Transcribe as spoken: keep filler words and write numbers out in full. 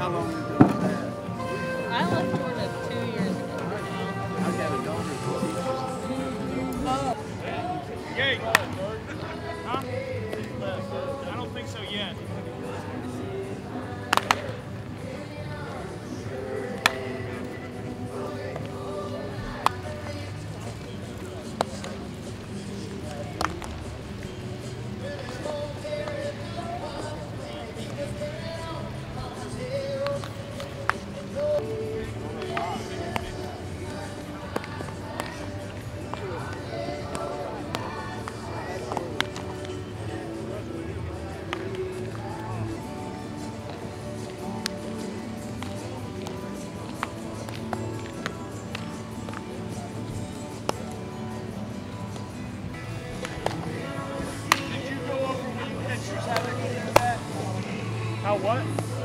How long have you been there? I left Florida two years ago now. I got a daughter who teaches. Oh. Yay! Huh? I don't think so yet. How what?